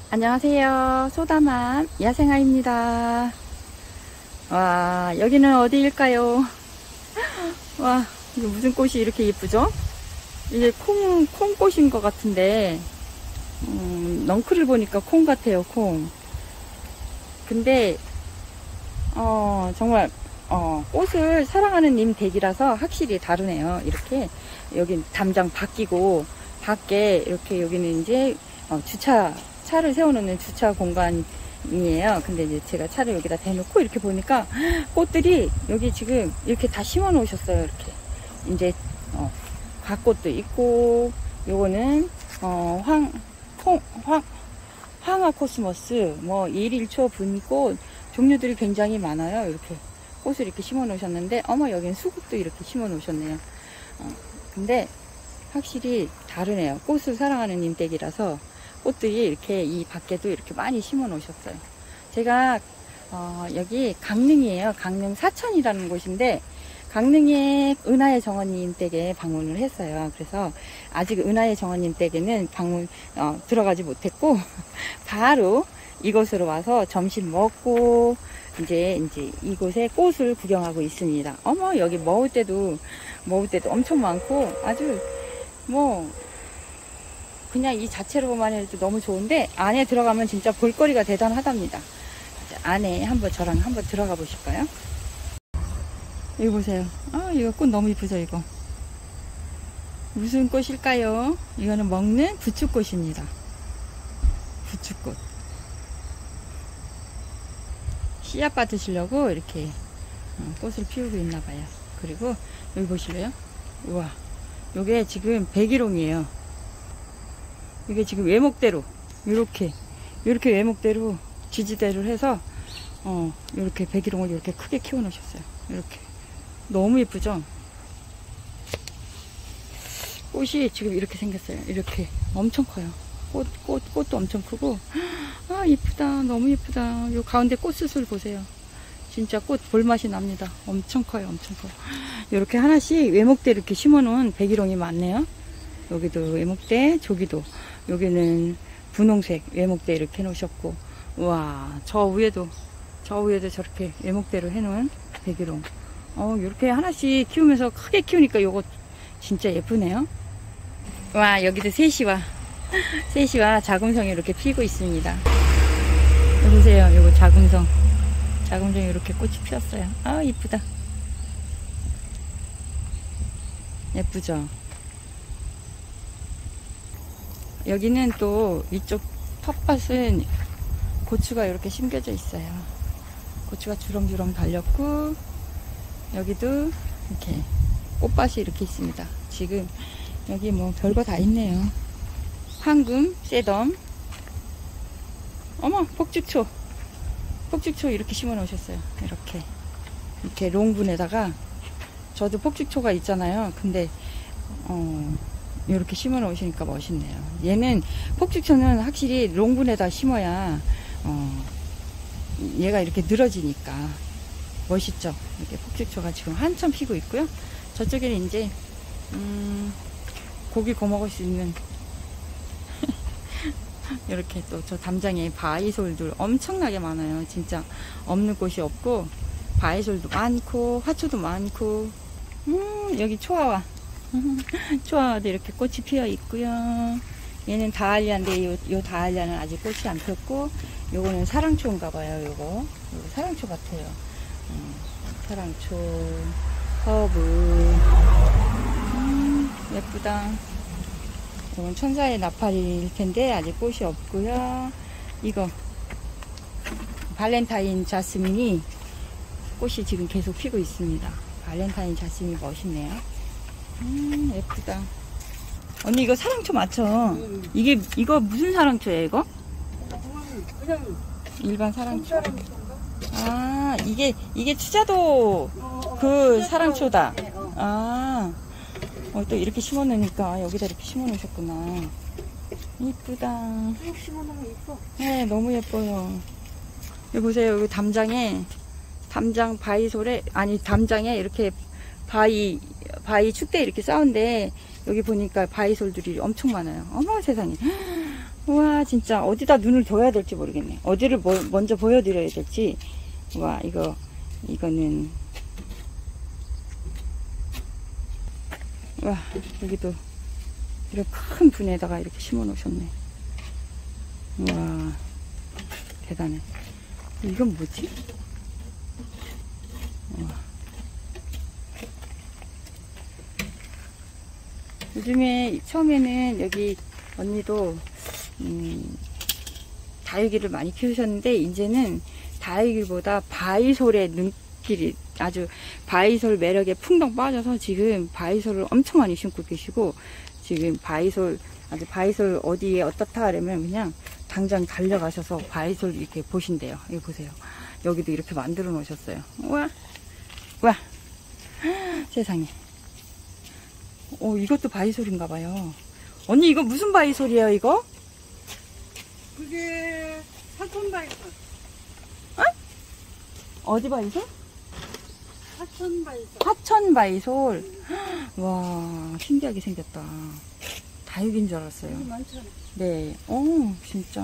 안녕하세요. 소다맘 야생아입니다. 와, 여기는 어디일까요? 와, 이게 무슨 꽃이 이렇게 예쁘죠? 이게 콩꽃인 것 같은데, 넝쿨을 보니까 콩 같아요, 콩. 근데, 정말, 꽃을 사랑하는 님 댁이라서 확실히 다르네요. 이렇게, 여기 담장 바뀌고, 밖에, 이렇게 여기는 이제, 차를 세워놓는 주차 공간이에요. 근데 이제 제가 차를 여기다 대놓고 이렇게 보니까 꽃들이 여기 지금 이렇게 다 심어 놓으셨어요. 이렇게. 이제, 갓꽃도 있고, 요거는, 황화 코스모스, 뭐, 일일초 분꽃, 종류들이 굉장히 많아요. 이렇게 꽃을 이렇게 심어 놓으셨는데, 어머, 여긴 수국도 이렇게 심어 놓으셨네요. 근데 확실히 다르네요. 꽃을 사랑하는 님댁이라서 꽃들이 이렇게 이 밖에도 이렇게 많이 심어 놓으셨어요. 제가 여기 강릉이에요. 강릉 사천이라는 곳인데 강릉의 은하의 정원님 댁에 방문을 했어요. 그래서 아직 은하의 정원님 댁에는 들어가지 못했고 바로 이곳으로 와서 점심 먹고 이제 이곳에 꽃을 구경하고 있습니다. 어머, 여기 먹을 때도 엄청 많고 아주 뭐 그냥 이 자체로만 해도 너무 좋은데 안에 들어가면 진짜 볼거리가 대단하답니다. 안에 저랑 한번 들어가 보실까요? 여기 보세요. 이거 꽃 너무 이쁘죠, 이거. 무슨 꽃일까요? 이거는 먹는 부추꽃입니다. 부추꽃. 씨앗 받으시려고 이렇게 꽃을 피우고 있나 봐요. 그리고 여기 보실래요? 우와, 요게 지금 백일홍이에요. 이게 지금 외목대로 이렇게 외목대로 지지대를 해서 이렇게 백일홍을 이렇게 크게 키워 놓으셨어요. 이렇게 너무 예쁘죠? 꽃이 지금 이렇게 생겼어요. 이렇게 엄청 커요. 꽃도 엄청 크고 이쁘다. 너무 예쁘다. 요 가운데 꽃수술 보세요. 진짜 꽃 볼맛이 납니다. 엄청 커요. 엄청 커요. 이렇게 하나씩 외목대 이렇게 심어 놓은 백일홍이 많네요. 여기도 외목대, 저기도 여기는 분홍색 외목대 이렇게 해놓으셨고, 우와, 저 위에도 저렇게 외목대로 해놓은 백일홍. 이렇게 하나씩 키우면서 크게 키우니까 요거 진짜 예쁘네요. 와, 여기도 세시와 자금성이 이렇게 피고 있습니다. 여기 보세요, 요거 자금성이 이렇게 꽃이 피었어요. 이쁘다. 예쁘죠? 여기는 또 위쪽 텃밭은 고추가 이렇게 심겨져 있어요. 고추가 주렁주렁 달렸고 여기도 이렇게 꽃밭이 이렇게 있습니다. 지금 여기 뭐 별거 다 있네요. 황금, 쇠덤, 어머, 폭죽초 이렇게 심어 놓으셨어요. 이렇게 롱분에다가 저도 폭죽초가 있잖아요. 근데 이렇게 심어 놓으시니까 멋있네요. 얘는 폭죽초는 확실히 롱분에다 심어야 얘가 이렇게 늘어지니까 멋있죠. 이렇게 폭죽초가 지금 한참 피고 있고요. 저쪽에는 이제 고기 구워 먹을 수 있는 이렇게 또 저 담장에 바이솔들 엄청나게 많아요. 진짜 없는 곳이 없고 바이솔도 많고 화초도 많고 여기 초아와도 이렇게 꽃이 피어 있고요. 얘는 다알리아인데 요 다알리아는 아직 꽃이 안 폈고 요거는 사랑초인가 봐요. 요거 사랑초 같아요. 사랑초, 허브, 예쁘다. 이건 천사의 나팔일 텐데 아직 꽃이 없고요. 이거 발렌타인 자스민이 꽃이 지금 계속 피고 있습니다. 발렌타인 자스민이 멋있네요. 예쁘다. 언니 이거 사랑초 맞죠? 이거 무슨 사랑초예요, 이거? 그냥 일반 사랑초. 이게 추자도 그 사랑초다. 또 이렇게 심어 놓으니까 여기다 이렇게 심어 놓으셨구나. 이쁘다. 심어 놓으면 이뻐. 네, 너무 예뻐요. 여기 보세요. 여기 담장에 이렇게 바위 축대 이렇게 쌓은데 여기 보니까 바이솔들이 엄청 많아요. 어머 세상에. 우와, 진짜 어디다 눈을 둬야 될지 모르겠네. 어디를 먼저 보여드려야 될지. 와, 이거는. 와, 여기도 이렇게 큰 분에다가 이렇게 심어 놓으셨네. 우와, 대단해. 이건 뭐지? 우와. 요즘에 처음에는 여기 언니도 다육이를 많이 키우셨는데 이제는 다육이보다 바이솔의 눈길이 아주 바이솔 매력에 풍덩 빠져서 지금 바이솔을 엄청 많이 심고 계시고 지금 아주 바이솔 어디에 어떻다 하려면 그냥 당장 달려가셔서 바이솔 이렇게 보신대요. 이거 보세요. 여기도 이렇게 만들어 놓으셨어요. 우와, 와, 세상에. 이것도 바이솔인가 봐요. 언니 이거 무슨 바이솔이에요 이거? 그게 사천 바이솔. 어디 바이솔? 사천 바이솔. 화천 바이솔. 와, 신기하게 생겼다. 다육인 줄 알았어요. 많잖아. 네. 진짜.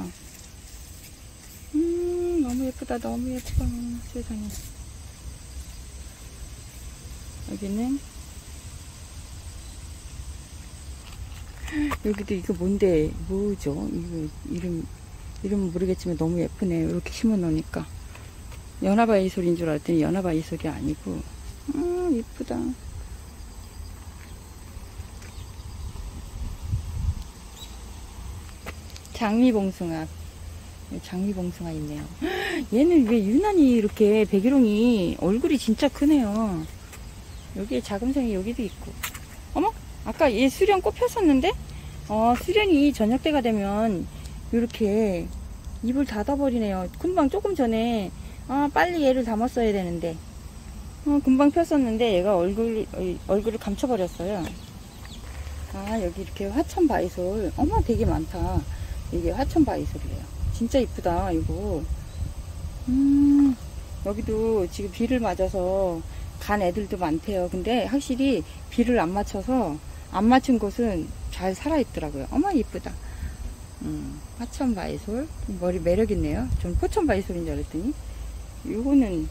너무 예쁘다. 너무 예뻐. 세상에. 여기는 여기도 이거 뭔데 뭐죠? 이거 이름 모르겠지만 너무 예쁘네요. 이렇게 심어 놓으니까 연화바이솔인 줄 알았더니 연화바이솔이 아니고 예쁘다. 장미봉숭아 있네요. 얘는 왜 유난히 이렇게 백일홍이 얼굴이 진짜 크네요. 여기에 자금생이 여기도 있고. 어머, 아까 얘 수련 꽃 폈었는데 수련이 저녁 때가 되면 이렇게 입을 닫아버리네요. 금방 조금 전에 빨리 얘를 담았어야 되는데 금방 폈었는데 얘가 얼굴을 감춰버렸어요. 여기 이렇게 화천 바이솔. 어머, 되게 많다. 이게 화천 바이솔이에요. 진짜 이쁘다 이거. 여기도 지금 비를 맞아서 간 애들도 많대요. 근데 확실히 비를 안 맞춰서 안 맞춘 곳은 잘 살아있더라고요. 어머, 이쁘다. 화천 바이솔. 머리 매력있네요. 전 포천 바이솔인 줄 알았더니 요거는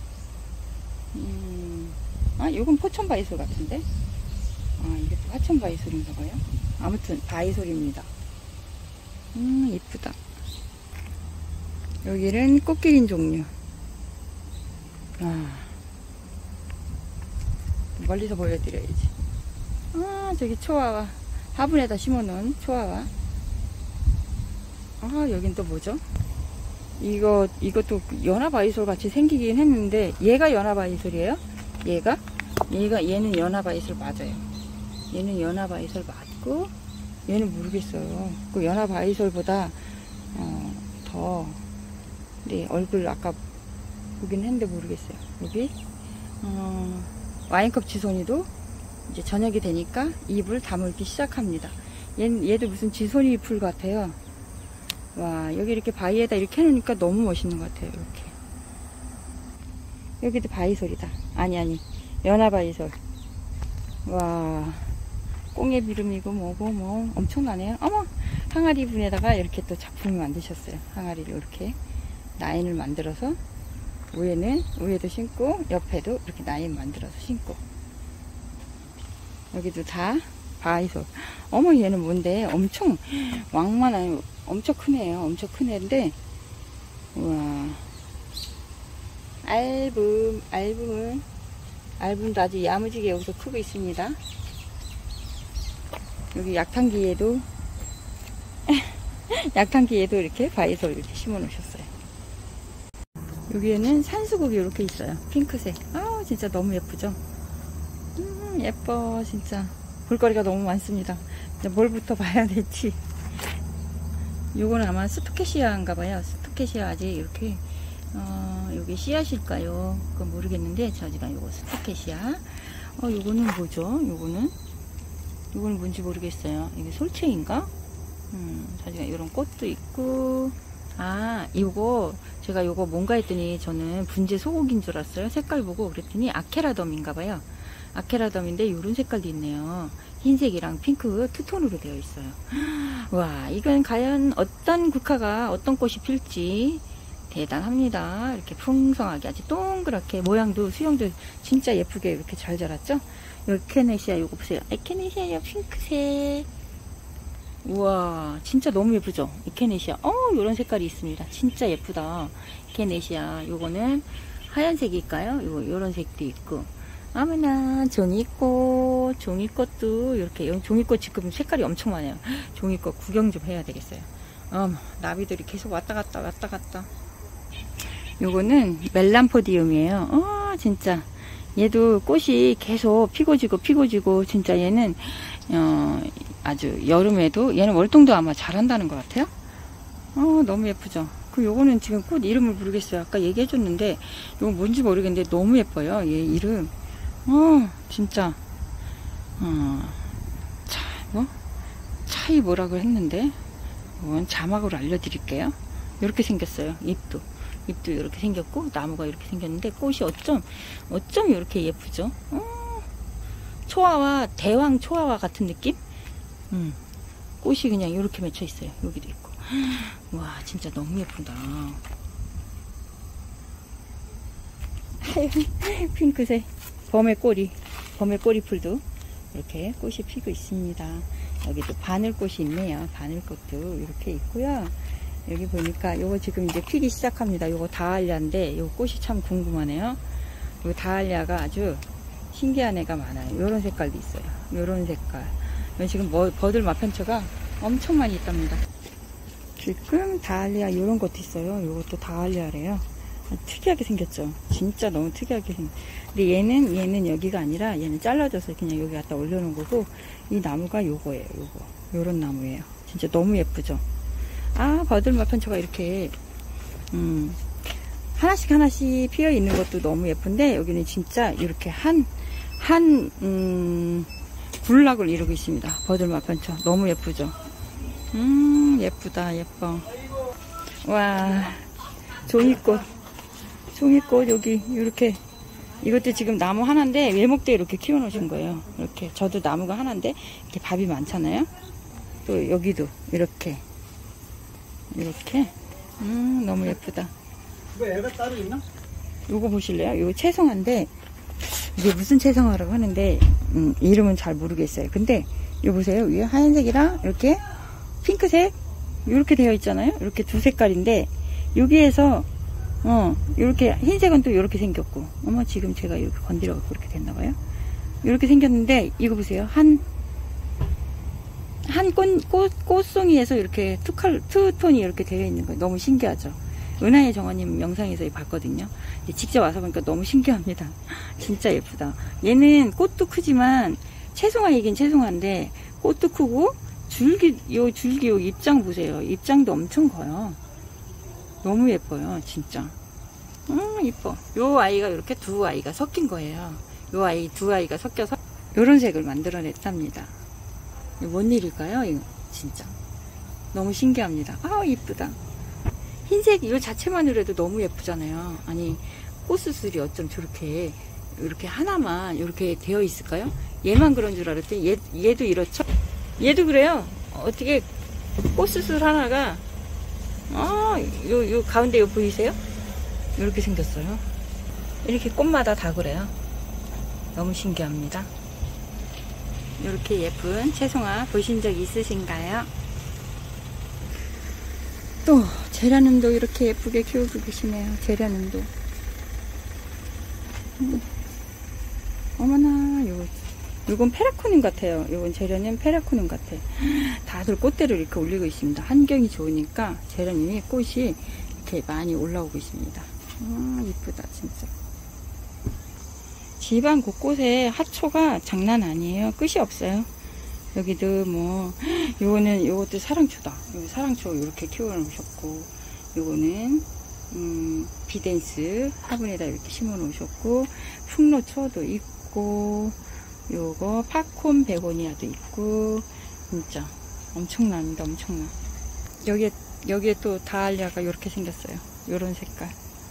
요건 포천 바이솔 같은데 이게 또 화천 바이솔인가 봐요. 아무튼 바이솔입니다. 이쁘다. 여기는 꽃길인 종류. 멀리서 보여드려야지. 저기 초아와 화분에다 심어놓은 초아와. 여긴 또 뭐죠? 이것도 연화바이솔 같이 생기긴 했는데 얘가 연화바이솔이에요? 얘는 연화바이솔 맞아요. 얘는 연화바이솔 맞고 얘는 모르겠어요. 그 연화바이솔보다 더 네, 얼굴 아까 보긴 했는데 모르겠어요. 여기 와인컵 지손이도 이제 저녁이 되니까 잎을 다물기 시작합니다. 얘도 무슨 지손이 풀 같아요. 와, 여기 이렇게 바위에다 이렇게 해놓으니까 너무 멋있는 것 같아요. 이렇게. 여기도 바이솔이다. 아니, 연화바이솔. 와, 꽁의 비름이고 뭐고 뭐 엄청나네요. 어머, 항아리 분에다가 이렇게 또 작품을 만드셨어요. 항아리를 이렇게 라인을 만들어서 위에도 심고 옆에도 이렇게 라인 만들어서 심고. 여기도 다 바이솔. 어머, 얘는 뭔데? 엄청 왕만한, 엄청 크네요. 엄청 큰 애인데, 우와. 알붐도 아주 야무지게 여기서 크고 있습니다. 여기 약탕기에도 이렇게 바이솔 이렇게 심어 놓으셨어요. 여기에는 산수국이 이렇게 있어요. 핑크색. 진짜 너무 예쁘죠? 예뻐, 진짜. 볼거리가 너무 많습니다. 이제 뭘부터 봐야 될지. 요거는 아마 스토케시아인가 봐요. 스토케시아 아직 이렇게, 여기 씨앗일까요? 그건 모르겠는데, 저지가 요거 스토케시아. 요거는 뭐죠? 요거는 뭔지 모르겠어요. 이게 솔채인가? 저지가 이런 꽃도 있고, 제가 요거 뭔가 했더니 저는 분재 소고기인 줄 알았어요. 색깔 보고 그랬더니 아케라덤인가 봐요. 아케라덤인데 요런 색깔도 있네요. 흰색이랑 핑크 투톤으로 되어 있어요. 와, 이건 과연 어떤 국화가 어떤 꽃이 필지 대단합니다. 이렇게 풍성하게 아주 동그랗게 모양도 수영도 진짜 예쁘게 이렇게 잘 자랐죠. 요 에케네시아 요거 보세요. 에케네시아 요 핑크색. 우와, 진짜 너무 예쁘죠? 에케네시아. 요런 색깔이 있습니다. 진짜 예쁘다. 에케네시아. 요거는 하얀색일까요? 요런 색도 있고. 아무나 종이꽃도 이렇게 종이꽃 지금 색깔이 엄청 많아요. 종이꽃 구경 좀 해야 되겠어요. 나비들이 계속 왔다 갔다. 요거는 멜란포디움이에요. 진짜 얘도 꽃이 계속 피고 지고 진짜 얘는 아주 여름에도 얘는 월동도 아마 잘한다는 것 같아요. 너무 예쁘죠. 요거는 지금 꽃 이름을 모르겠어요. 아까 얘기해줬는데 요거 뭔지 모르겠는데 너무 예뻐요. 얘 이름. 진짜 차이 뭐라고 했는데 이건 자막으로 알려드릴게요. 이렇게 생겼어요. 잎도 이렇게 생겼고 나무가 이렇게 생겼는데 꽃이 어쩜 이렇게 예쁘죠. 초아와 대왕 초아와 같은 느낌. 꽃이 그냥 이렇게 맺혀 있어요. 여기도 있고. 와, 진짜 너무 예쁘다. 핑크색 범의 꼬리 풀도 이렇게 꽃이 피고 있습니다. 여기도 바늘꽃이 있네요. 바늘꽃도 이렇게 있고요. 여기 보니까 요거 지금 이제 피기 시작합니다. 요거 다알리아인데 요 꽃이 참 궁금하네요. 요 다알리아가 아주 신기한 애가 많아요. 요런 색깔도 있어요. 요런 색깔. 지금 버들 마편처가 엄청 많이 있답니다. 지금 다알리아 요런 것도 있어요. 요것도 다알리아래요. 특이하게 생겼죠. 진짜 너무 특이하게 생겼. 근데 얘는 여기가 아니라 얘는 잘라져서 그냥 여기 갖다 올려놓은 거고, 이 나무가 요거예요. 요런 나무예요. 진짜 너무 예쁘죠. 버들마편초가 이렇게 하나씩 피어 있는 것도 너무 예쁜데, 여기는 진짜 이렇게 군락을 이루고 있습니다. 버들마편초 너무 예쁘죠. 예쁘다. 예뻐. 와, 종이꽃 여기 이렇게, 이것도 지금 나무 하나인데 외목대에 이렇게 키워 놓으신 거예요. 이렇게 저도 나무가 하나인데 이렇게 밥이 많잖아요. 또 여기도 이렇게 너무 예쁘다. 이거 애가 따로 있나? 요거 보실래요? 요거 채송화인데 이게 무슨 채송화라고 하는데 이름은 잘 모르겠어요. 근데 이거 보세요. 위에 하얀색이랑 이렇게 핑크색 이렇게 되어 있잖아요. 이렇게 두 색깔인데 여기에서 이렇게 흰색은 또 이렇게 생겼고, 지금 제가 이렇게 건드려갖고 이렇게 됐나봐요. 이렇게 생겼는데 이거 보세요. 한 꽃송이에서 이렇게 투톤이 이렇게 되어 있는 거예요. 너무 신기하죠. 은하의 정원님 영상에서 봤거든요. 직접 와서 보니까 너무 신기합니다. 진짜 예쁘다. 얘는 꽃도 크지만 채송화이긴 채송화인데 꽃도 크고 줄기 요 입장 보세요. 입장도 엄청 커요. 너무 예뻐요. 진짜. 이뻐. 요 아이가 이렇게 두 아이가 섞인 거예요. 두 아이가 섞여서 요런 색을 만들어냈답니다. 뭔 일일까요? 이거 진짜 너무 신기합니다. 이쁘다. 흰색 이 자체만으로도 너무 예쁘잖아요. 아니, 꽃수술이 어쩜 저렇게 이렇게 하나만 이렇게 되어 있을까요? 얘만 그런 줄 알았더니 얘도 이렇죠? 얘도 그래요. 어떻게 꽃수술 하나가 요 가운데 요 보이세요? 이렇게 생겼어요. 이렇게 꽃마다 다 그래요. 너무 신기합니다. 이렇게 예쁜 채송화 보신 적 있으신가요? 또 제라늄도 이렇게 예쁘게 키우고 계시네요. 제라늄도. 어머나, 요건 페라코늄 같아요. 요건 제라늄 페라코늄 같아. 다들 꽃대를 이렇게 올리고 있습니다. 환경이 좋으니까 제라늄이 꽃이 이렇게 많이 올라오고 있습니다. 이쁘다 진짜. 집안 곳곳에 하초가 장난 아니에요. 끝이 없어요. 여기도 요것도 사랑초다. 여기 사랑초 이렇게 키워 놓으셨고, 요거는 비덴스 화분에다 이렇게 심어 놓으셨고, 풍로초도 있고, 요거 팝콘 베고니아도 있고, 진짜 엄청납니다. 엄청나. 여기에 또 다알리아가 이렇게 생겼어요. 요런 색깔.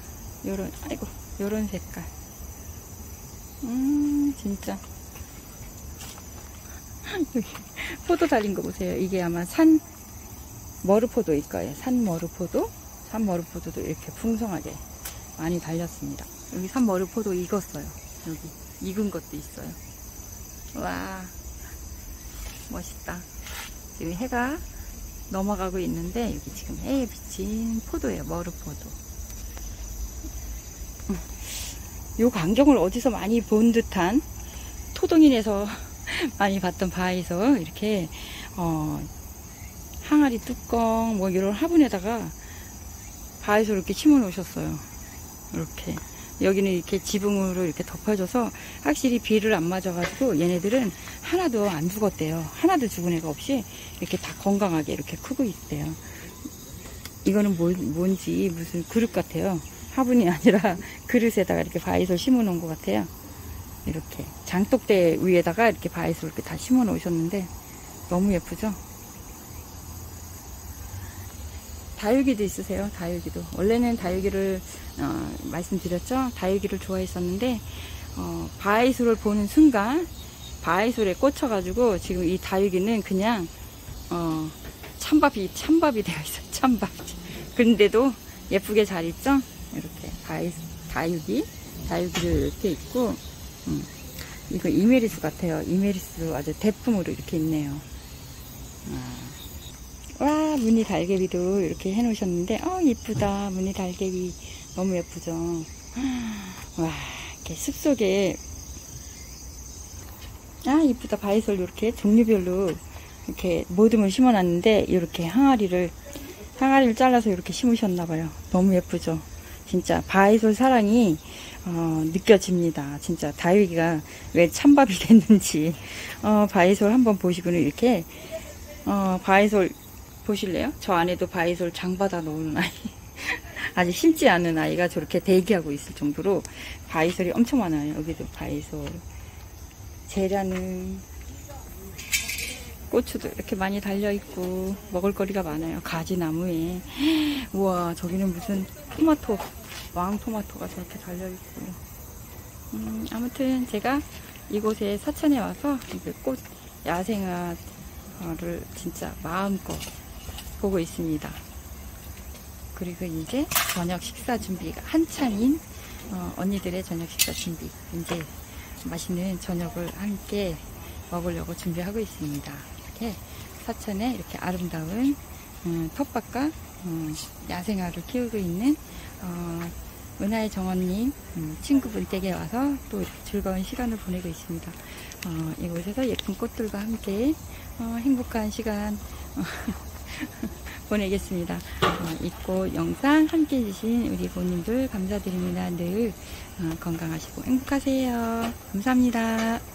요런 색깔. 진짜. 여기 포도 달린 거 보세요. 이게 아마 산 머루포도일 거예요. 산 머루포도. 산 머루포도도 이렇게 풍성하게 많이 달렸습니다. 여기 산 머루포도 익었어요. 여기 익은 것도 있어요. 와, 멋있다. 지금 해가 넘어가고 있는데 여기 지금 해에 비친 포도예요. 머루포도. 요 광경을 어디서 많이 본 듯한, 토동인에서 많이 봤던 바에서 이렇게 항아리 뚜껑 뭐 이런 화분에다가 바에서 이렇게 심어 놓으셨어요. 이렇게 여기는 이렇게 지붕으로 이렇게 덮어줘서 확실히 비를 안 맞아가지고 얘네들은 하나도 안 죽었대요. 하나도 죽은 애가 없이 이렇게 다 건강하게 이렇게 크고 있대요. 이거는 뭔지 무슨 그릇 같아요. 화분이 아니라 그릇에다가 이렇게 바이솔 심어 놓은 것 같아요. 이렇게 장독대 위에다가 이렇게 바이솔 이렇게 다 심어 놓으셨는데 너무 예쁘죠? 다육이도 있으세요? 다육이도. 원래는 다육이를 말씀드렸죠? 다육이를 좋아했었는데 바이솔을 보는 순간 바이솔에 꽂혀가지고 지금 이 다육이는 그냥 찬밥이 되어 있어요. 찬밥. 근데도 예쁘게 잘 있죠? 이렇게 다육이를 이렇게 있고, 이거 이메리스 같아요. 이메리스 아주 대품으로 이렇게 있네요. 와, 무늬 달개비도 이렇게 해 놓으셨는데, 이쁘다. 무늬 달개비 너무 예쁘죠? 와, 이렇게 숲속에, 이쁘다. 바이솔 이렇게 종류별로 이렇게 모듬을 심어 놨는데, 이렇게 항아리를 잘라서 이렇게 심으셨나봐요. 너무 예쁘죠? 진짜 바이솔 사랑이 느껴집니다. 진짜 다육이가 왜 찬밥이 됐는지. 바이솔 한번 보시고는 이렇게 바이솔 보실래요? 저 안에도 바이솔 장받아 놓은 아이. 아직 심지 않은 아이가 저렇게 대기하고 있을 정도로 바이솔이 엄청 많아요. 여기도 바이솔. 제라는 고추도 이렇게 많이 달려있고 먹을거리가 많아요. 가지나무에. 우와, 저기는 무슨 토마토, 왕토마토가 저렇게 달려있고. 아무튼 제가 이곳에 사천에 와서 꽃 야생화를 진짜 마음껏 보고 있습니다. 그리고 이제 저녁 식사 준비가 한창인 언니들의 저녁 식사 준비. 이제 맛있는 저녁을 함께 먹으려고 준비하고 있습니다. 이렇게 사천에 이렇게 아름다운 텃밭과 야생화를 키우고 있는 은하의 정원님 친구분 댁에 와서 또 이렇게 즐거운 시간을 보내고 있습니다. 이곳에서 예쁜 꽃들과 함께 행복한 시간 보내겠습니다. 이 꽃 영상 함께 해주신 우리 고님들 감사드립니다. 늘 건강하시고 행복하세요. 감사합니다.